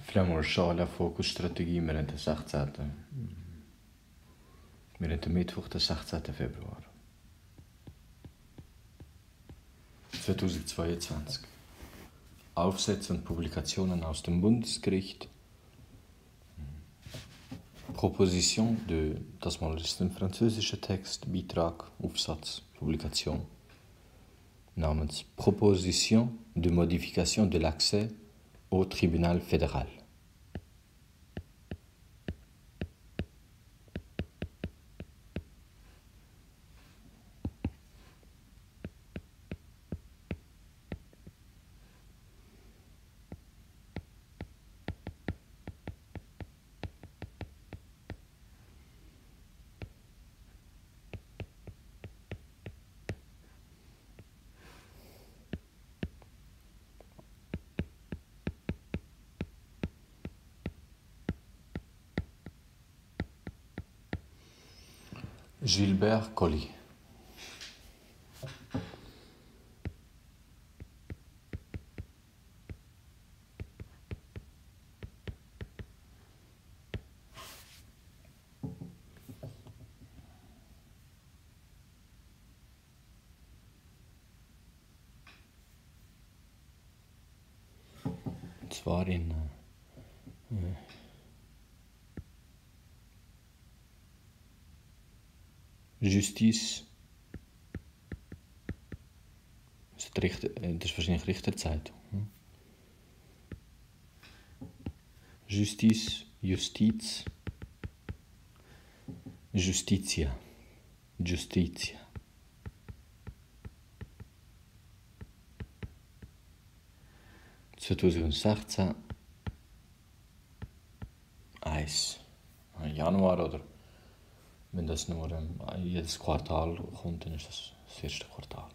Vielleicht mal schauen, la Fokusstrategie, wir haben den 16. Wir haben den Mittwoch, den 16. Februar 2022. Aufsätze und Publikationen aus dem Bundesgericht. Proposition de, das mal ist ein französischer Text, Beitrag, Aufsatz, Publikation. Namens Proposition de modification de l'accès au tribunal fédéral. Gilbert Colli. Und zwar in Justice. Das ist wahrscheinlich Richterzeitung. Justice, Justiz, Justitia, Justitia. ...2016... Januar oder... Wenn das nur jedes Quartal kommt, dann ist das erste Quartal.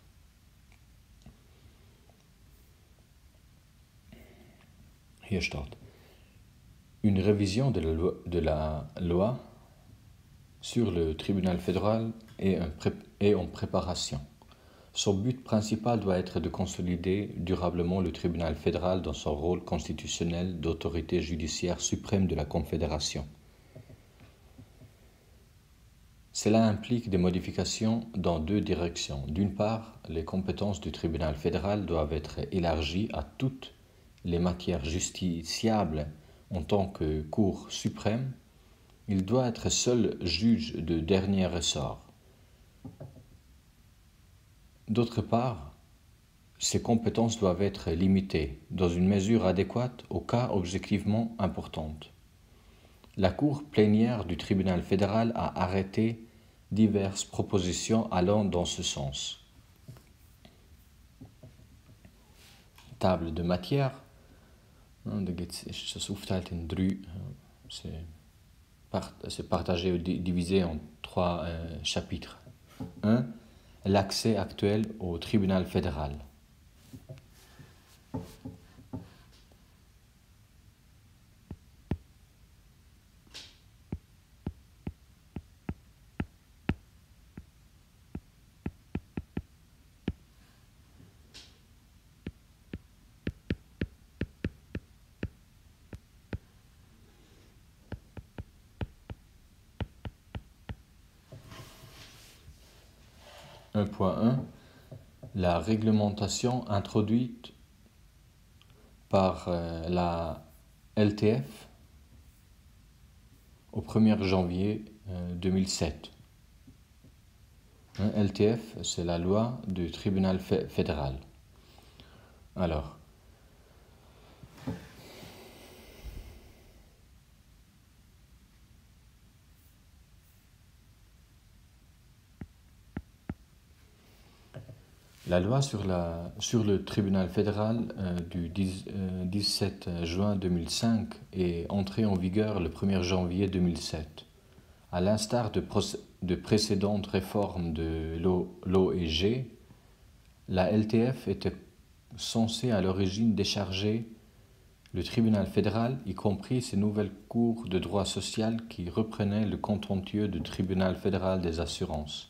Hier steht: Une révision de la loi sur le tribunal fédéral est en préparation. Son but principal doit être de consolider durablement le tribunal fédéral dans son rôle constitutionnel d'autorité judiciaire suprême de la Confédération. Cela implique des modifications dans deux directions. D'une part, les compétences du tribunal fédéral doivent être élargies à toutes les matières justiciables en tant que Cour suprême. Il doit être seul juge de dernier ressort. D'autre part, ses compétences doivent être limitées, dans une mesure adéquate aux cas objectivement importants. La Cour plénière du tribunal fédéral a arrêté diverses propositions allant dans ce sens. Table de matière. C'est aufteilt in drei. C'est partagé ou divisé en trois chapitres. 1. L'accès actuel au tribunal fédéral. La réglementation introduite par la LTF au 1er janvier 2007. LTF, c'est la loi du tribunal fédéral. Alors, la loi sur le tribunal fédéral du 17 juin 2005 est entrée en vigueur le 1er janvier 2007. À l'instar de précédentes réformes de l'OEG, la LTF était censée à l'origine décharger le tribunal fédéral, y compris ses nouvelles cours de droit social qui reprenaient le contentieux du tribunal fédéral des assurances.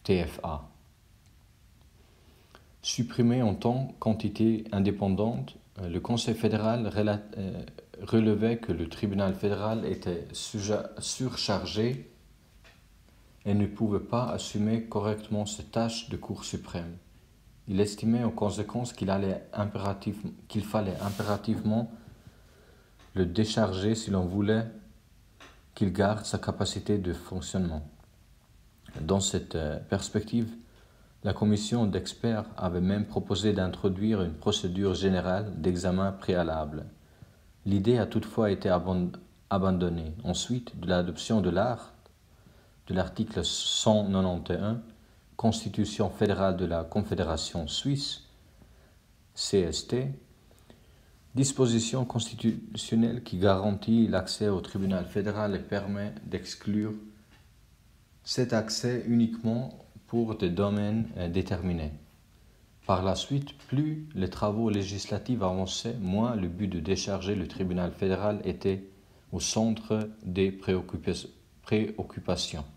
TFA. Supprimé en tant qu'entité indépendante, le Conseil fédéral relevait que le tribunal fédéral était surchargé et ne pouvait pas assumer correctement ses tâches de Cour suprême. Il estimait en conséquence qu'il fallait impérativement le décharger si l'on voulait qu'il garde sa capacité de fonctionnement. Dans cette perspective, la commission d'experts avait même proposé d'introduire une procédure générale d'examen préalable. L'idée a toutefois été abandonnée. Ensuite, de l'adoption de l'article 191, Constitution fédérale de la Confédération suisse, CST, disposition constitutionnelle qui garantit l'accès au tribunal fédéral et permet d'exclure cet accès uniquement pour des domaines déterminés. Par la suite, plus les travaux législatifs avançaient, moins le but de décharger le tribunal fédéral était au centre des préoccupations.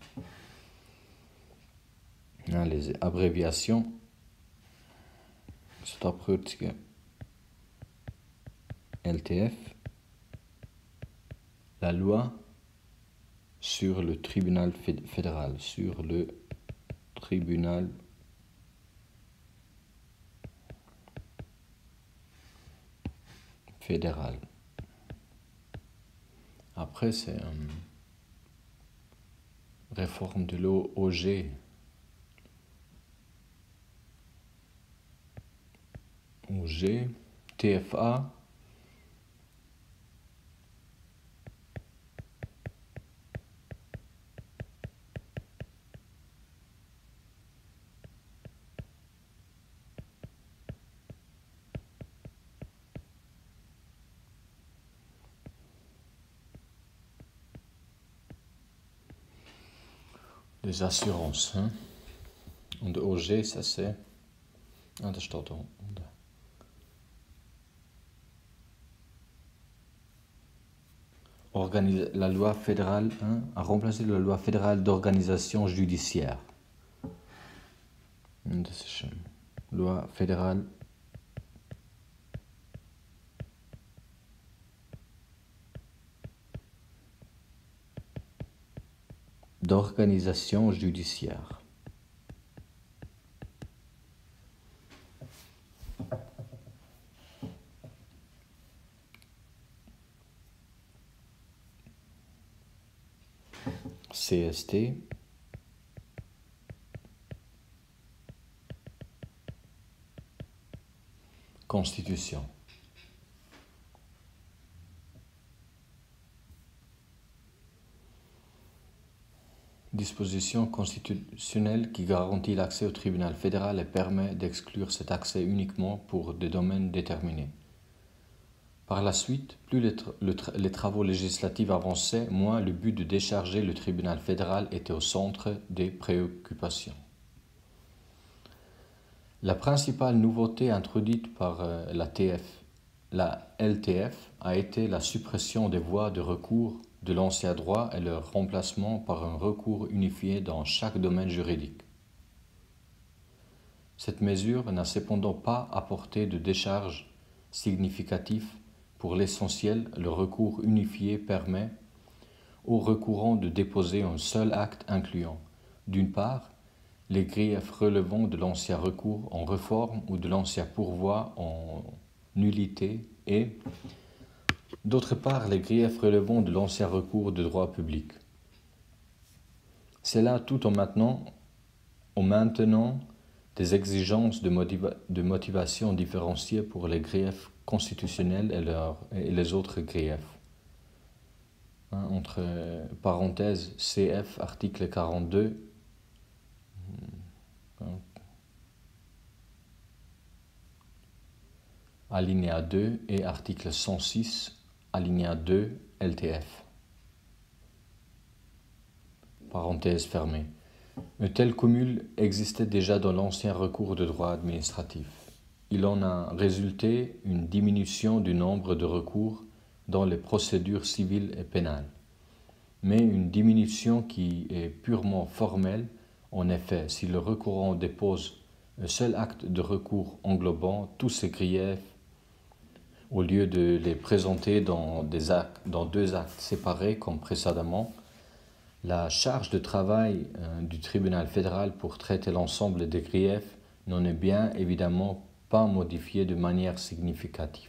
Les abréviations. LTF, la loi sur le tribunal fédéral, Après, c'est réforme de l'OG. TFA, les assurances. Und OG, ça c'est... das steht da. La loi fédérale a remplacé la loi fédérale d'organisation judiciaire. Loi fédérale d'organisation judiciaire. CST, Constitution. Disposition constitutionnelle qui garantit l'accès au tribunal fédéral et permet d'exclure cet accès uniquement pour des domaines déterminés. Par la suite, plus les travaux législatifs avançaient, moins le but de décharger le tribunal fédéral était au centre des préoccupations. La principale nouveauté introduite par la LTF a été la suppression des voies de recours de l'ancien droit et leur remplacement par un recours unifié dans chaque domaine juridique. Cette mesure n'a cependant pas apporté de décharge significative. Pour l'essentiel, le recours unifié permet aux recourants de déposer un seul acte incluant, d'une part, les griefs relevant de l'ancien recours en réforme ou de l'ancien pourvoi en nullité et, d'autre part, les griefs relevant de l'ancien recours de droit public. C'est là tout en maintenant des exigences de motivation différenciées pour les griefs constitutionnels et les autres griefs. Entre parenthèses CF, article 42, alinéa 2 et article 106, alinéa 2, LTF. Parenthèse fermée. Un tel cumul existait déjà dans l'ancien recours de droit administratif. Il en a résulté une diminution du nombre de recours dans les procédures civiles et pénales, mais une diminution qui est purement formelle. En effet, si le recourant dépose un seul acte de recours englobant tous ses griefs, au lieu de les présenter dans deux actes séparés comme précédemment. La charge de travail du tribunal fédéral pour traiter l'ensemble des griefs n'en est bien évidemment pas modifiée de manière significative.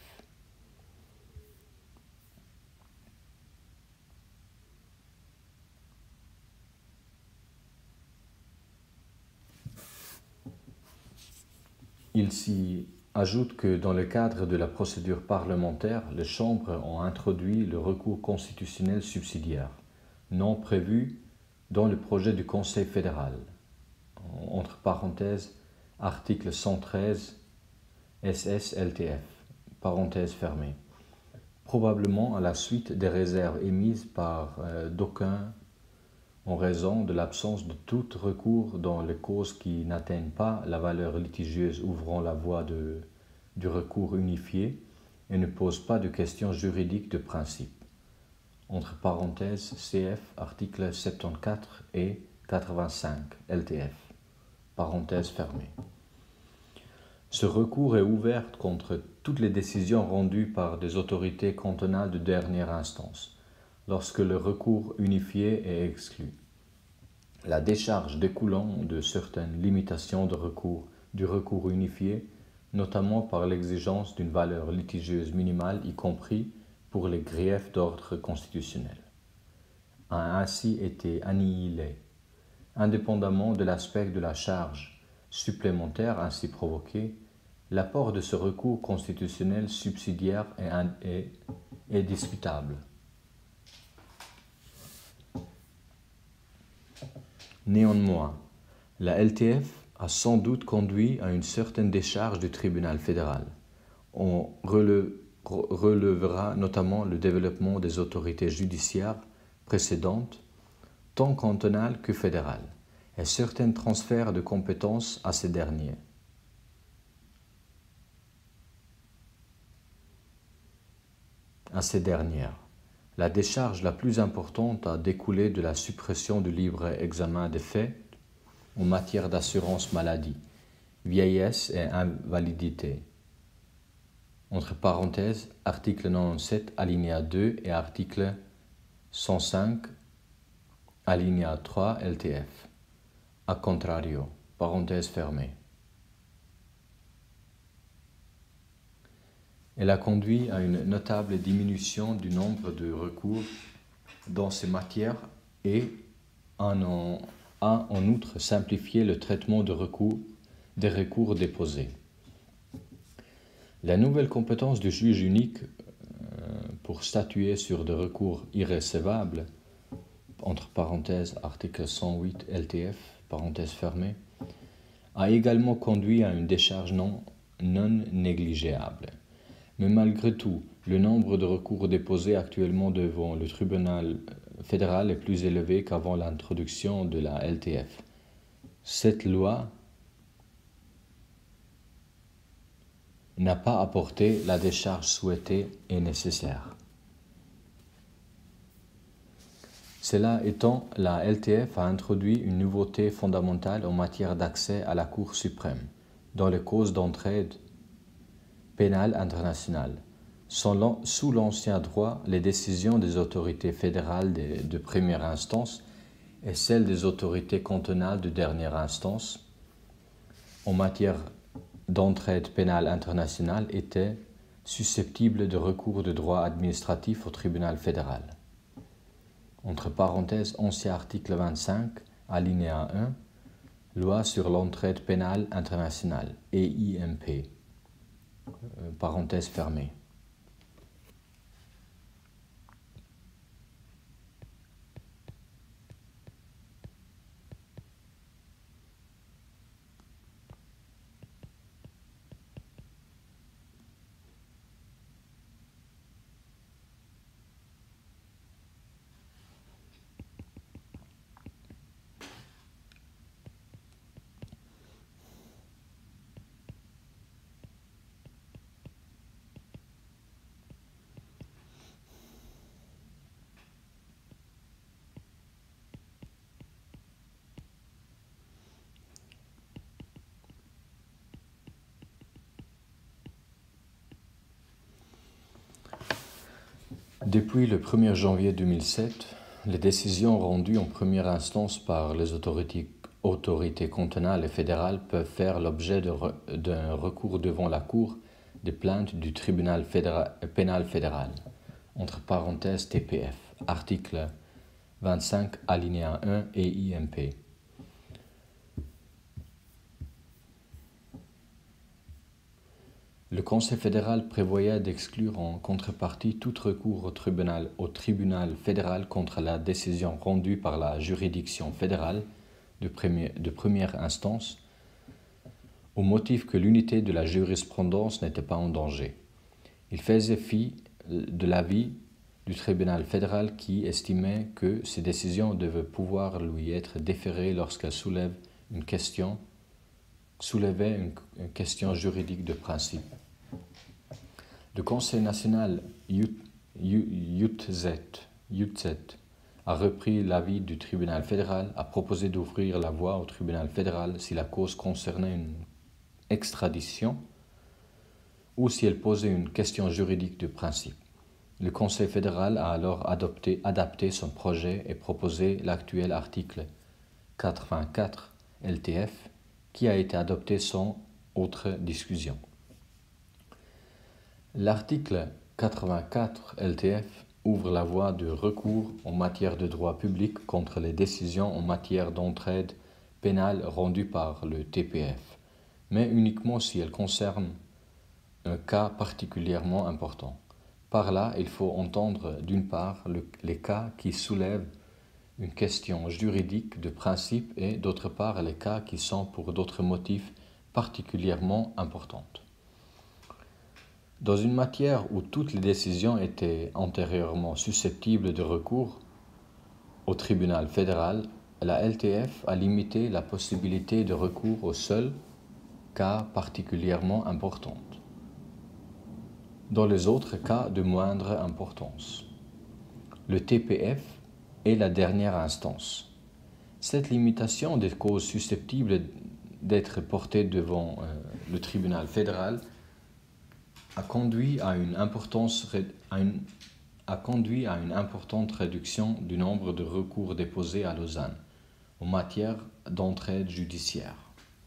Il s'y ajoute que dans le cadre de la procédure parlementaire, les chambres ont introduit le recours constitutionnel subsidiaire, non prévu dans le projet du Conseil fédéral, entre parenthèses, article 113 SS-LTF, parenthèse fermée, probablement à la suite des réserves émises par d'aucuns en raison de l'absence de tout recours dans les causes qui n'atteignent pas la valeur litigieuse ouvrant la voie du recours unifié et ne posent pas de questions juridiques de principe. Entre parenthèses, CF, articles 74 et 85, LTF, parenthèse fermée. Ce recours est ouvert contre toutes les décisions rendues par des autorités cantonales de dernière instance, lorsque le recours unifié est exclu. La décharge découlant de certaines limitations du recours unifié, notamment par l'exigence d'une valeur litigieuse minimale, y compris pour les griefs d'ordre constitutionnel, a ainsi été annihilée, indépendamment de l'aspect de la charge supplémentaire ainsi provoquée. L'apport de ce recours constitutionnel subsidiaire est discutable. Néanmoins, la LTF a sans doute conduit à une certaine décharge du tribunal fédéral. On relèvera notamment le développement des autorités judiciaires précédentes, tant cantonales que fédérales, et certains transferts de compétences à ces derniers. La décharge la plus importante a découlé de la suppression du libre examen des faits en matière d'assurance maladie, vieillesse et invalidité. Entre parenthèses, article 97, alinéa 2 et article 105, alinéa 3 LTF. A contrario, parenthèse fermée. Elle a conduit à une notable diminution du nombre de recours dans ces matières et a en outre simplifié le traitement des recours déposés. La nouvelle compétence du juge unique pour statuer sur des recours irrécevables, entre parenthèses article 108 LTF, parenthèse fermée, a également conduit à une décharge non négligeable. Mais malgré tout, le nombre de recours déposés actuellement devant le tribunal fédéral est plus élevé qu'avant l'introduction de la LTF. Cette loi n'a pas apporté la décharge souhaitée et nécessaire. Cela étant, la LTF a introduit une nouveauté fondamentale en matière d'accès à la Cour suprême, dans les causes d'entraide pénale internationale. Sous l'ancien droit, les décisions des autorités fédérales de première instance et celles des autorités cantonales de dernière instance en matière d'entraide pénale internationale étaient susceptibles de recours de droit administratif au tribunal fédéral. Entre parenthèses, ancien article 25, alinéa 1, loi sur l'entraide pénale internationale, EIMP. Parenthèse fermée. Depuis le 1er janvier 2007, les décisions rendues en première instance par les autorités cantonales et fédérales peuvent faire l'objet d'un recours devant la Cour des plaintes du tribunal pénal fédéral, entre parenthèses TPF, article 25 alinéa 1 et IMP. Le Conseil fédéral prévoyait d'exclure en contrepartie tout recours au tribunal fédéral contre la décision rendue par la juridiction fédérale de première instance, au motif que l'unité de la jurisprudence n'était pas en danger. Il faisait fi de l'avis du tribunal fédéral qui estimait que ces décisions devaient pouvoir lui être déférées lorsqu'elles soulevaient une question juridique de principe. Le Conseil national UTZ a repris l'avis du tribunal fédéral, a proposé d'ouvrir la voie au tribunal fédéral si la cause concernait une extradition ou si elle posait une question juridique de principe. Le Conseil fédéral a alors adapté son projet et proposé l'actuel article 84 LTF qui a été adopté sans autre discussion. L'article 84 LTF ouvre la voie de recours en matière de droit public contre les décisions en matière d'entraide pénale rendues par le TPF, mais uniquement si elles concernent un cas particulièrement important. Par là, il faut entendre d'une part les cas qui soulèvent une question juridique de principe et d'autre part les cas qui sont pour d'autres motifs particulièrement importantes. Dans une matière où toutes les décisions étaient antérieurement susceptibles de recours au tribunal fédéral, la LTF a limité la possibilité de recours aux seuls cas particulièrement importants. Dans les autres cas de moindre importance, le TPF est la dernière instance. Cette limitation des causes susceptibles d'être portées devant le tribunal fédéral a conduit à une importante réduction du nombre de recours déposés à Lausanne en matière d'entraide judiciaire.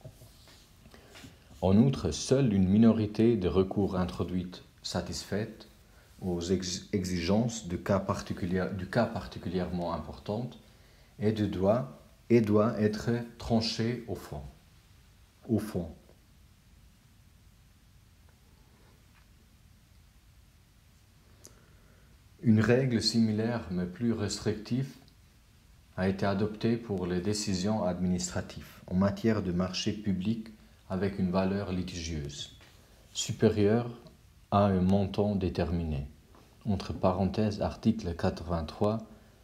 En outre, seule une minorité de recours introduites satisfaites aux exigences du cas particulièrement important et doit être tranchée au fond. Une règle similaire mais plus restrictive a été adoptée pour les décisions administratives en matière de marché public avec une valeur litigieuse supérieure à un montant déterminé, entre parenthèses article 83,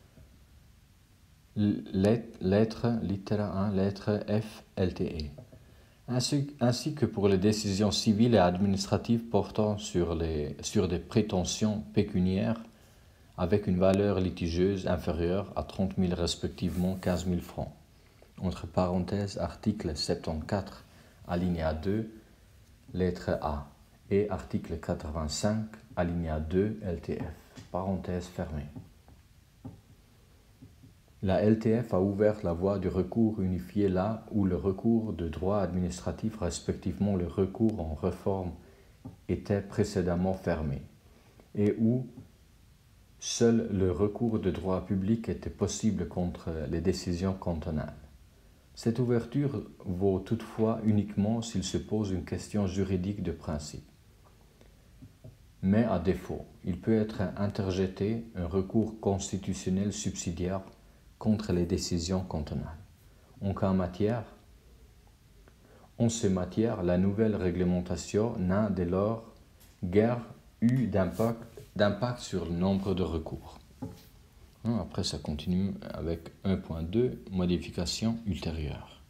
littéra 1, lettre F, LTE, ainsi que pour les décisions civiles et administratives portant sur des prétentions pécuniaires avec une valeur litigieuse inférieure à 30 000 respectivement 15 000 francs. Entre parenthèses, article 74, alinéa 2, lettre A, et article 85, alinéa 2, LTF, parenthèse fermée. La LTF a ouvert la voie du recours unifié là où le recours de droit administratif, respectivement le recours en réforme, était précédemment fermé, et où seul le recours de droit public était possible contre les décisions cantonales. Cette ouverture vaut toutefois uniquement s'il se pose une question juridique de principe. Mais à défaut, il peut être interjeté un recours constitutionnel subsidiaire contre les décisions cantonales. En ces matières, la nouvelle réglementation n'a dès lors guère eu d'impact sur le nombre de recours. Après, ça continue avec 1.2, modification ultérieure.